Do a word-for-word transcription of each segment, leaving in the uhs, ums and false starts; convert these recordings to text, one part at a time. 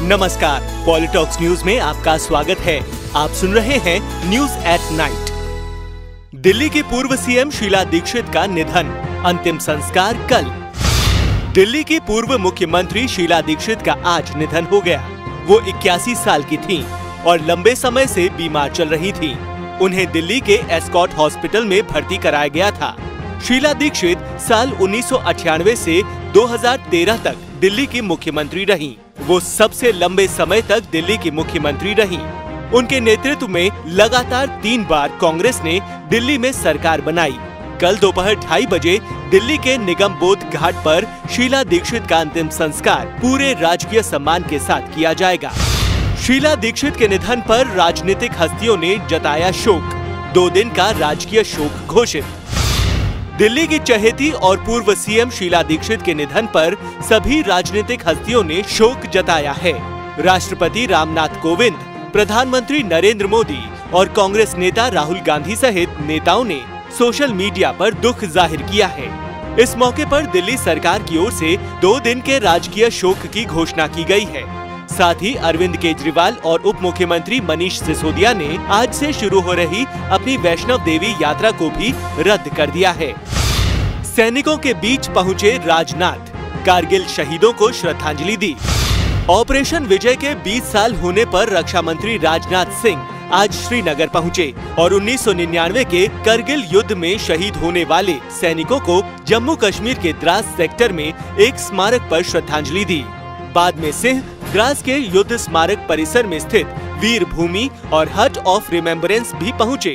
नमस्कार, पॉलिटॉक्स न्यूज में आपका स्वागत है। आप सुन रहे हैं न्यूज एट नाइट। दिल्ली की पूर्व सीएम शीला दीक्षित का निधन, अंतिम संस्कार कल। दिल्ली की पूर्व मुख्यमंत्री शीला दीक्षित का आज निधन हो गया। वो इक्यासी साल की थीं और लंबे समय से बीमार चल रही थीं। उन्हें दिल्ली के एस्कॉट हॉस्पिटल में भर्ती कराया गया था। शीला दीक्षित साल उन्नीस सौ अट्ठानवे से दो हज़ार तेरह तक दिल्ली की मुख्यमंत्री रहीं। वो सबसे लंबे समय तक दिल्ली की मुख्यमंत्री रहीं। उनके नेतृत्व में लगातार तीन बार कांग्रेस ने दिल्ली में सरकार बनाई। कल दोपहर ढाई बजे दिल्ली के निगम बोध घाट पर शीला दीक्षित का अंतिम संस्कार पूरे राजकीय सम्मान के साथ किया जाएगा। शीला दीक्षित के निधन पर राजनीतिक हस्तियों ने जताया शोक। दो दिन का राजकीय शोक घोषित। दिल्ली की चहेती और पूर्व सीएम शीला दीक्षित के निधन पर सभी राजनीतिक हस्तियों ने शोक जताया है। राष्ट्रपति रामनाथ कोविंद, प्रधानमंत्री नरेंद्र मोदी और कांग्रेस नेता राहुल गांधी सहित नेताओं ने सोशल मीडिया पर दुख जाहिर किया है। इस मौके पर दिल्ली सरकार की ओर से दो दिन के राजकीय शोक की घोषणा की गई है। साथ ही अरविंद केजरीवाल और उप मुख्यमंत्री मनीष सिसोदिया ने आज से शुरू हो रही अपनी वैष्णव देवी यात्रा को भी रद्द कर दिया है। सैनिकों के बीच पहुंचे राजनाथ, कारगिल शहीदों को श्रद्धांजलि दी। ऑपरेशन विजय के बीस साल होने पर रक्षा मंत्री राजनाथ सिंह आज श्रीनगर पहुंचे और उन्नीस सौ निन्यानवे के करगिल युद्ध में शहीद होने वाले सैनिकों को जम्मू कश्मीर के द्रास सेक्टर में एक स्मारक पर श्रद्धांजलि दी। बाद में सिंह द्रास के युद्ध स्मारक परिसर में स्थित वीर भूमि और हट ऑफ रिमेम्बरेंस भी पहुंचे।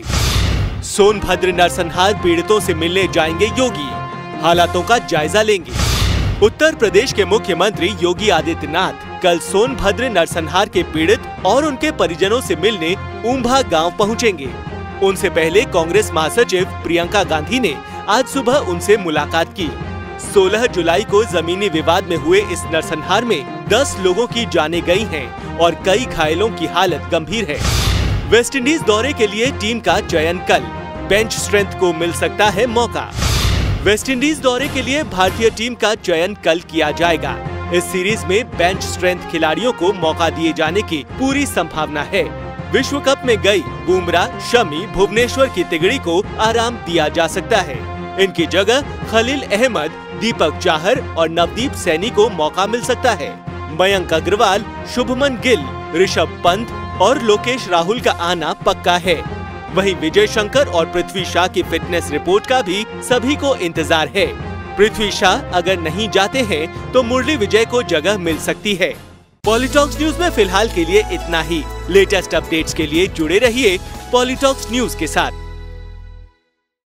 सोनभद्र नरसंहार पीड़ितों से मिलने जाएंगे योगी, हालातों का जायजा लेंगे। उत्तर प्रदेश के मुख्यमंत्री योगी आदित्यनाथ कल सोनभद्र नरसंहार के पीड़ित और उनके परिजनों से मिलने ऊंभा गांव पहुंचेंगे। उनसे पहले कांग्रेस महासचिव प्रियंका गांधी ने आज सुबह उनसे मुलाकात की। सोलह जुलाई को जमीनी विवाद में हुए इस नरसंहार में दस लोगों की जानें गई हैं और कई घायलों की हालत गंभीर है। वेस्टइंडीज दौरे के लिए टीम का चयन कल, बेंच स्ट्रेंथ को मिल सकता है मौका। वेस्टइंडीज दौरे के लिए भारतीय टीम का चयन कल किया जाएगा। इस सीरीज में बेंच स्ट्रेंथ खिलाड़ियों को मौका दिए जाने की पूरी संभावना है। विश्व कप में गई बुमराह, शमी, भुवनेश्वर की तिगड़ी को आराम दिया जा सकता है। इनकी जगह खलील अहमद, दीपक चाहर और नवदीप सैनी को मौका मिल सकता है। मयंक अग्रवाल, शुभमन गिल, ऋषभ पंत और लोकेश राहुल का आना पक्का है। वहीं विजय शंकर और पृथ्वी शॉ की फिटनेस रिपोर्ट का भी सभी को इंतजार है। पृथ्वी शॉ अगर नहीं जाते हैं तो मुरली विजय को जगह मिल सकती है। पॉलिटॉक्स न्यूज में फिलहाल के लिए इतना ही। लेटेस्ट अपडेट्स के लिए जुड़े रहिए पॉलिटॉक्स न्यूज के साथ।